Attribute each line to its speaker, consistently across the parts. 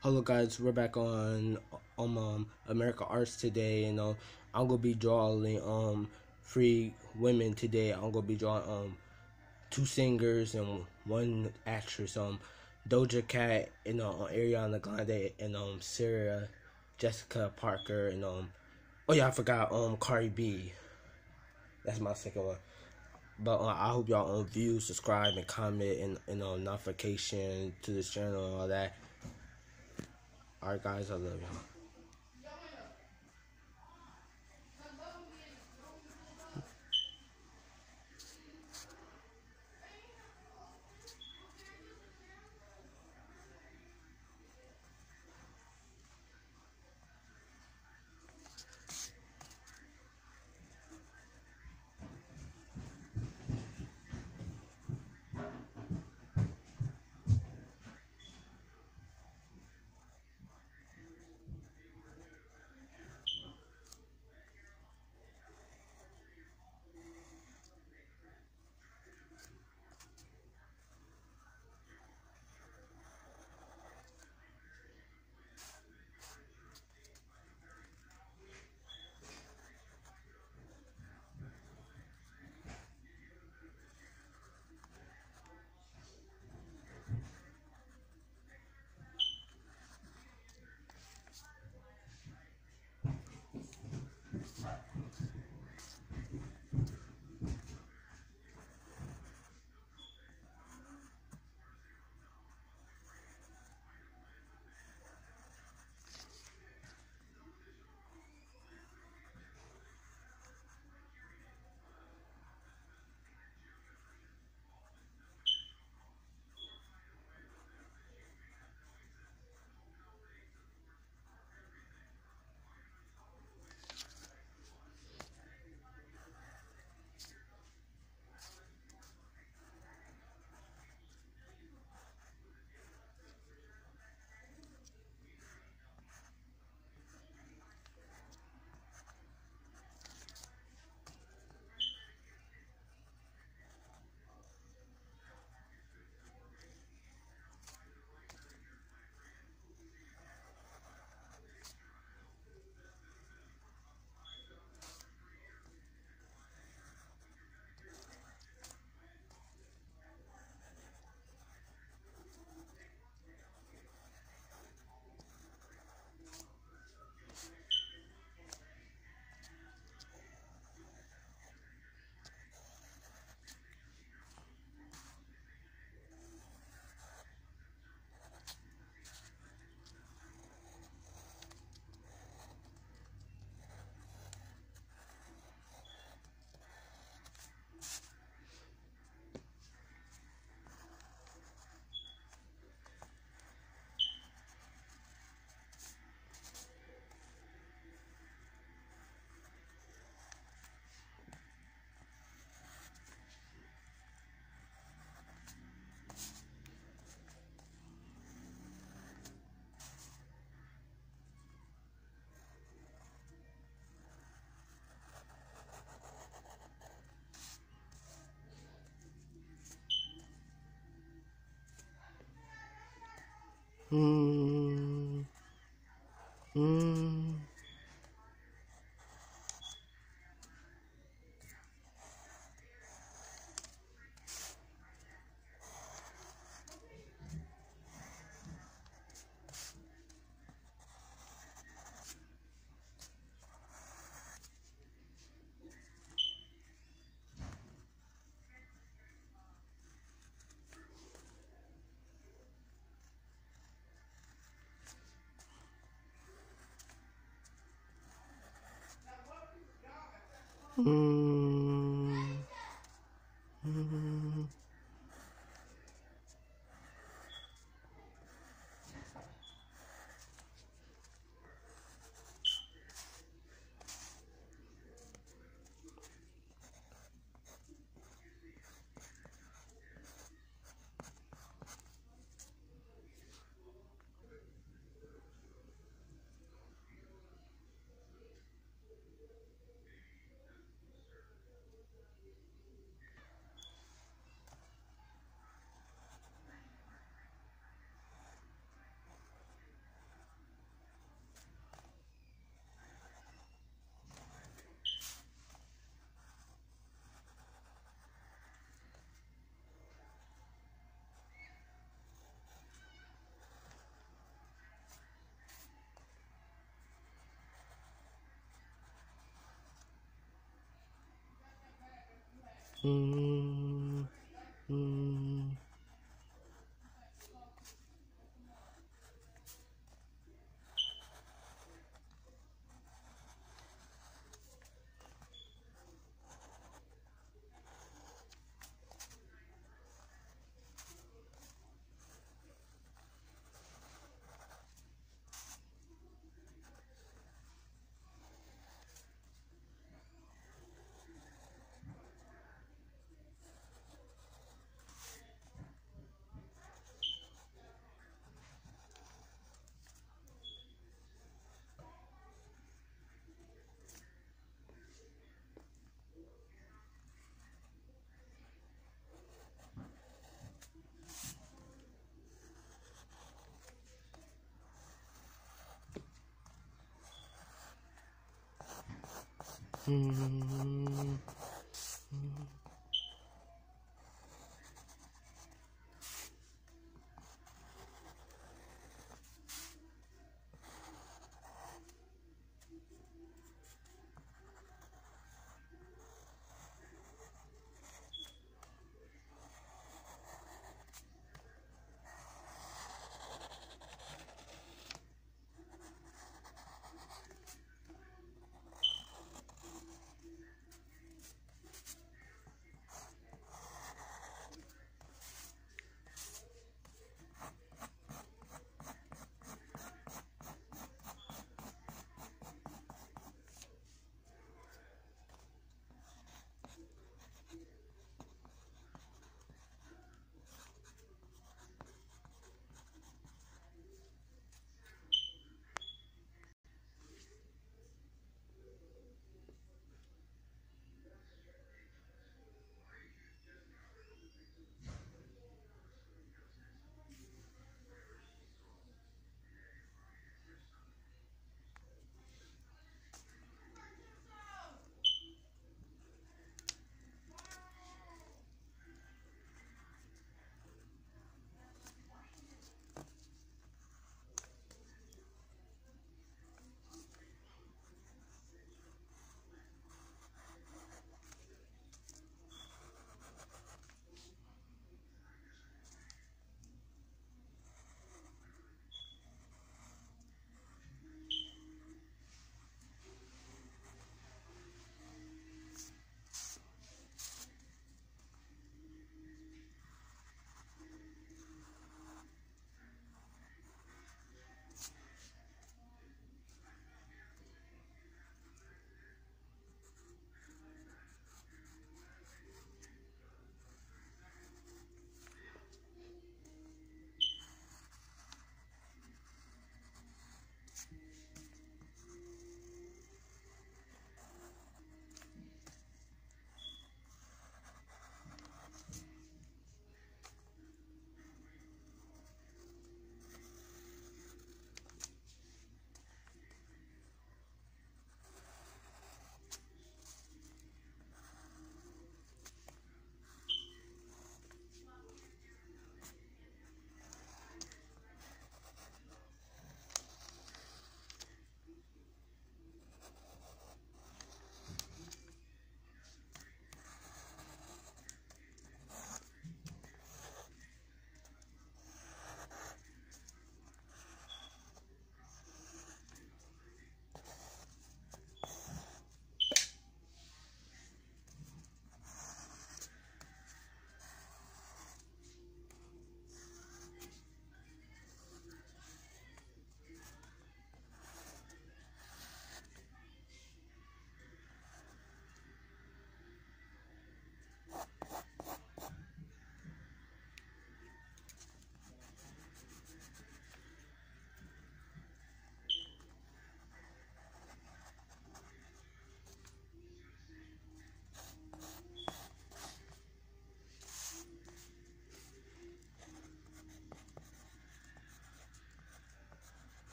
Speaker 1: Hello guys, we're back on America Arts today, and I'm gonna be drawing three women today. I'm gonna be drawing two singers and one actress, Doja Cat and Ariana Grande and Sarah Jessica Parker and oh yeah, I forgot Cardi B. That's my second one. But I hope y'all view, subscribe, and comment, and notification to this channel and all that. Alright guys, I love y'all. Mm, mm. Mm, mm. Mm, mm. Mm,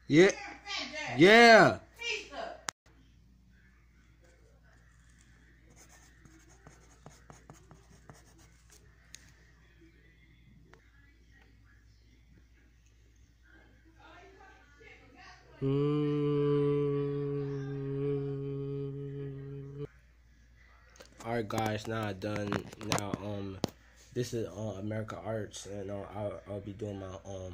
Speaker 1: Yeah. Yeah. Alright guys, now I done now this is America Arts, and I'll be doing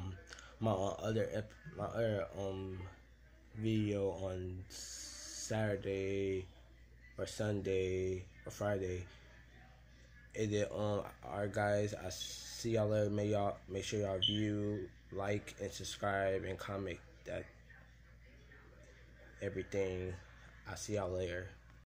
Speaker 1: my other video on Saturday or Sunday or Friday. And then alright guys, I see y'all later. Make sure y'all view, like, and subscribe and comment that everything. I see y'all later.